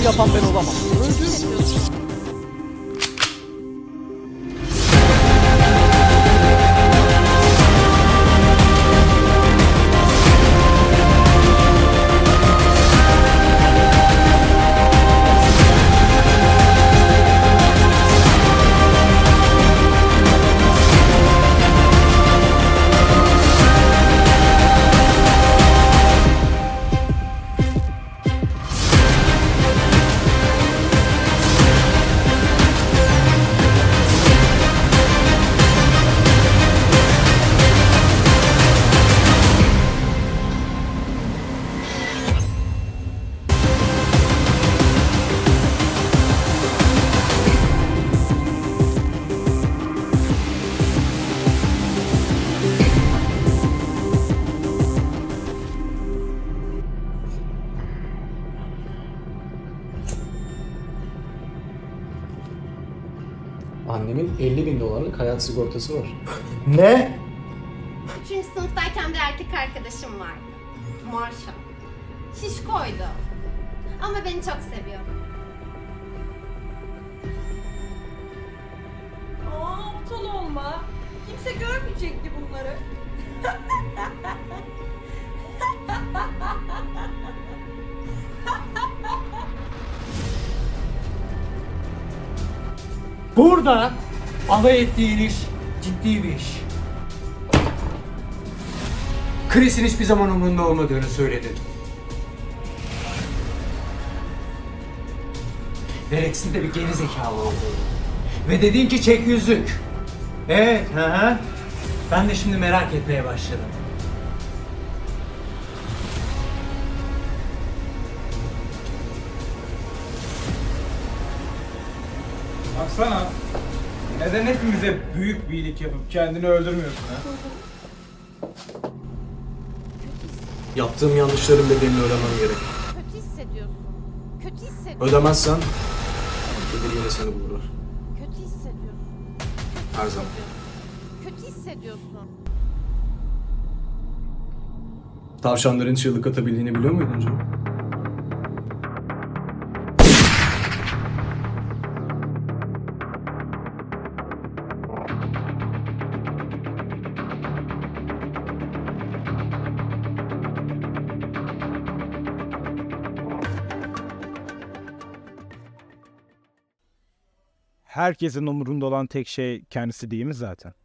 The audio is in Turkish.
yapan ben olamam. Öldür. Annemin 50.000 dolarlık hayat sigortası var. Ne? 3. sınıftayken bir erkek arkadaşım vardı. Marshall. Şişkoydu. Ama beni çok seviyordu. Aptal olma. Kimse görmeyecekti bunları. Burada alay ettiğin iş ciddi bir iş. Chris'in hiçbir zaman umurunda olmadığını söyledin. Rex'in de bir geri zekalı olduğunu. Ve dedin ki çek yüzük. Evet, hı. Ben de şimdi merak etmeye başladım. Baksana, neden hepimize büyük bir iyilik yapıp kendini öldürmüyorsun ha? Yaptığım yanlışların bedelini ödemem gerek. Kötü hissediyorsun. Kötü hissediyorsun. Ödemezsen bedeli yine seni bulur. Kötü hissediyorsun. Her zaman. Kötü hissediyorsun. Tavşanların çığlık atabildiğini biliyor muydun canım? Herkesin umurunda olan tek şey kendisi değil mi zaten?